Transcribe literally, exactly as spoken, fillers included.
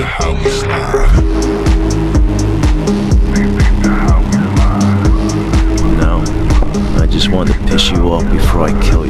how we slide. No, I just wanted to piss you off before I kill